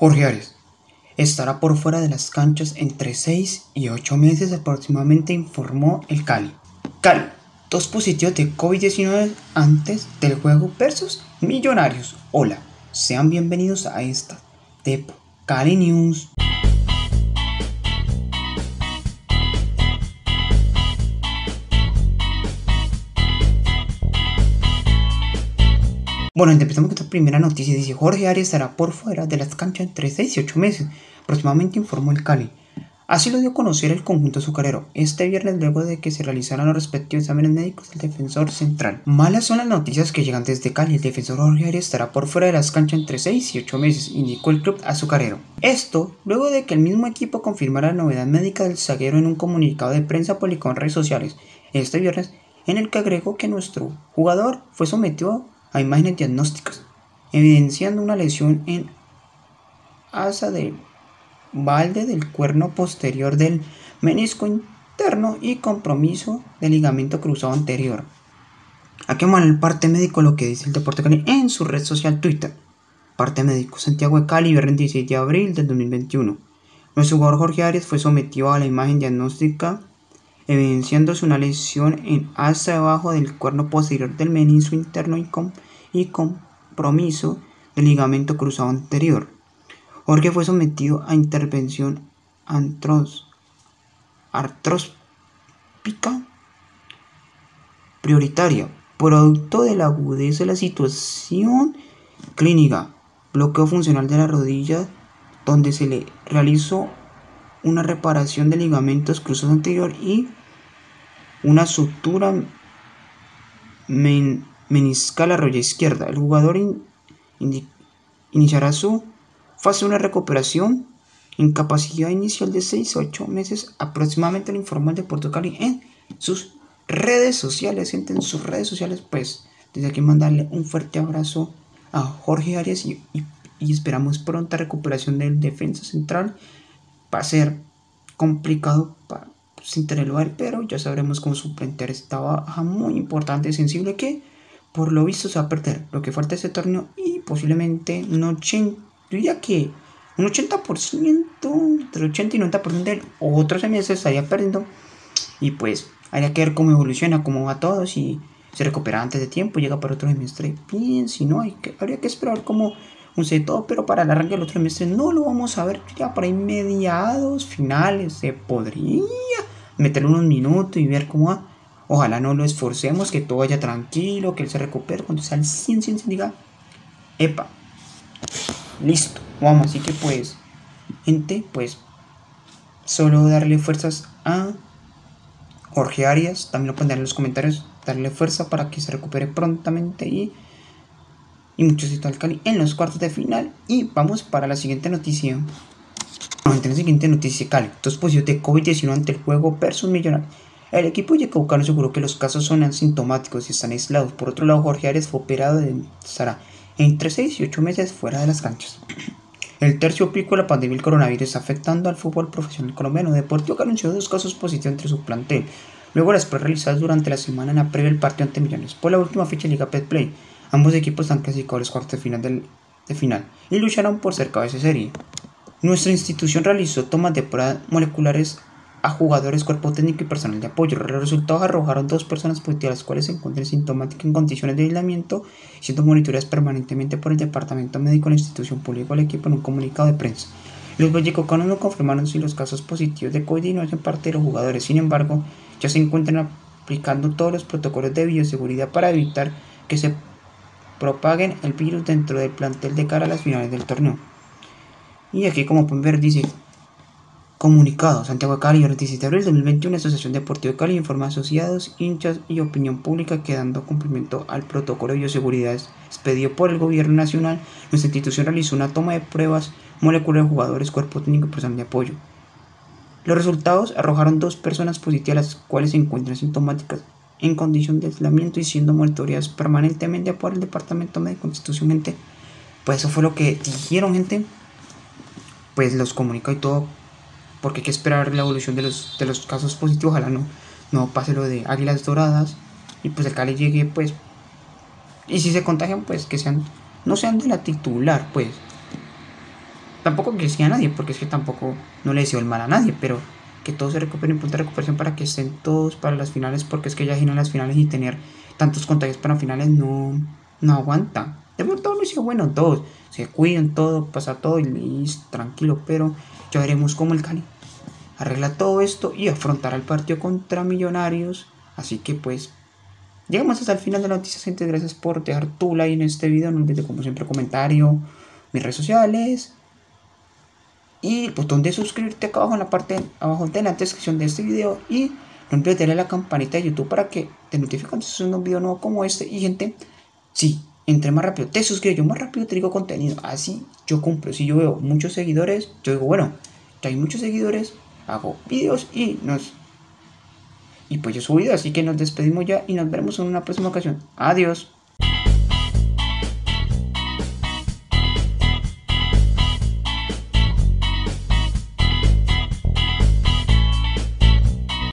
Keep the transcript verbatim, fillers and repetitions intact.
Jorge Arias estará por fuera de las canchas entre seis y ocho meses aproximadamente, informó el Cali. Cali, dos positivos de COVID diecinueve antes del juego versus Millonarios. Hola, sean bienvenidos a esta Tepo Cali News. Bueno, empezamos con esta primera noticia. Dice: Jorge Arias estará por fuera de las canchas entre seis y ocho meses, aproximadamente, informó el Cali. Así lo dio a conocer el conjunto azucarero este viernes, luego de que se realizaran los respectivos exámenes médicos del defensor central. Malas son las noticias que llegan desde Cali. El defensor Jorge Arias estará por fuera de las canchas entre seis y ocho meses, indicó el club azucarero. Esto luego de que el mismo equipo confirmara la novedad médica del zaguero en un comunicado de prensa publicado en redes sociales este viernes, en el que agregó que nuestro jugador fue sometido a imágenes diagnósticas, evidenciando una lesión en asa de balde del cuerno posterior del menisco interno y compromiso del ligamento cruzado anterior. Aquí mal el parte médico lo que dice el Deporte Cali en su red social Twitter. Parte médico: Santiago de Cali, viernes dieciséis de abril del dos mil veintiuno. Nuestro jugador Jorge Arias fue sometido a la imagen diagnóstica, evidenciándose una lesión en asa debajo del cuerno posterior del menisco interno y, com y compromiso del ligamento cruzado anterior. Jorge fue sometido a intervención antros artróspica prioritaria, producto de la agudeza de la situación clínica, bloqueo funcional de la rodilla, donde se le realizó una reparación de ligamentos cruzados anterior y una sutura men meniscal a la rodilla izquierda. El jugador in in iniciará su fase una recuperación en capacidad inicial de seis a ocho meses aproximadamente, lo informó el Deporte Cali en sus redes sociales. Gente, en sus redes sociales, pues desde aquí mandarle un fuerte abrazo a Jorge Arias y, y, y esperamos pronta recuperación del defensa central. Va a ser complicado para sin tenerlo, pero ya sabremos cómo suplantar esta baja muy importante y sensible que por lo visto se va a perder lo que falta de este torneo y posiblemente un ochenta, yo diría que un ochenta por ciento, entre ochenta y noventa por ciento del otro semestre estaría perdiendo, y pues habría que ver cómo evoluciona, cómo va todo, si se recupera antes de tiempo, llega para otro semestre bien, si no, hay que, habría que esperar cómo un sé todo, pero para el arranque del otro semestre no lo vamos a ver, ya por ahí mediados, finales, se podría meterle unos minutos y ver cómo va. Ojalá no lo esforcemos, que todo vaya tranquilo, que él se recupere cuando sea al cien, cien, cien, diga, epa, listo, vamos. Así que pues, gente, pues solo darle fuerzas a Jorge Arias, también lo pondré en los comentarios, darle fuerza para que se recupere prontamente y, y mucho éxito al Cali en los cuartos de final. Y vamos para la siguiente noticia. Bueno, en la siguiente noticia, Cali, dos positivos de COVID diecinueve ante el juego versus Millonarios. El equipo yecaucano aseguró que los casos son asintomáticos y están aislados. Por otro lado, Jorge Arias fue operado y estará entre seis y ocho meses fuera de las canchas. El tercio pico de la pandemia del coronavirus está afectando al fútbol profesional colombiano. Deportivo Cali anunció dos casos positivos entre su plantel, luego de las pruebas realizadas durante la semana en la previa del partido ante Millonarios por la última fecha de Liga Betplay. Ambos equipos están clasificados a los cuartos de final, del, de final y lucharán por ser cabeza de serie. Nuestra institución realizó tomas de pruebas moleculares a jugadores, cuerpo técnico y personal de apoyo. Los resultados arrojaron dos personas positivas, las cuales se encuentran sintomáticas en condiciones de aislamiento, siendo monitoreadas permanentemente por el departamento médico de la institución, publicó el equipo en un comunicado de prensa. Los vallecaucanos no confirmaron si los casos positivos de COVID no hacen parte de los jugadores. Sin embargo, ya se encuentran aplicando todos los protocolos de bioseguridad para evitar que se propaguen el virus dentro del plantel de cara a las finales del torneo. Y aquí, como pueden ver, dice: comunicado, Santiago de Cali, diecisiete de abril de dos mil veintiuno, Asociación Deportiva de Cali informa a asociados, hinchas y opinión pública que, dando cumplimiento al protocolo de bioseguridad expedido por el gobierno nacional, nuestra institución realizó una toma de pruebas moleculares de jugadores, cuerpo técnico y personal de apoyo. Los resultados arrojaron dos personas positivas, las cuales se encuentran sintomáticas en condición de aislamiento y siendo monitoreadas permanentemente por el departamento médico de la institución. Gente, pues eso fue lo que dijeron, gente. Pues los comunicó y todo, porque hay que esperar la evolución de los, de los casos positivos. Ojalá no, no pase lo de Águilas Doradas y pues el Cali llegue, pues, y si se contagian, pues que sean, no sean de la titular, pues, tampoco que sea a nadie, porque es que tampoco no le deseo el mal a nadie, pero que todos se recuperen en punto de recuperación para que estén todos para las finales, porque es que ya giran las finales y tener tantos contagios para finales no, no aguanta. De verdad no hizo bueno todos, se cuidan todo, pasa todo y listo, tranquilo, pero ya veremos cómo el Cali arregla todo esto y afrontará el partido contra Millonarios. Así que pues llegamos hasta el final de la noticia, gente. Gracias por dejar tu like en este video. No olvides, como siempre, comentario, mis redes sociales y el botón de suscribirte acá abajo en la parte abajo de la descripción de este video. Y no olvides darle a la campanita de YouTube para que te notifique cuando se suba un video nuevo como este. Y gente, sí, entre más rápido te suscribes, yo más rápido te digo contenido. Así yo cumplo. Si yo veo muchos seguidores, yo digo, bueno, ya hay muchos seguidores, hago videos y nos y pues yo subo videos. Así que nos despedimos ya y nos veremos en una próxima ocasión. Adiós.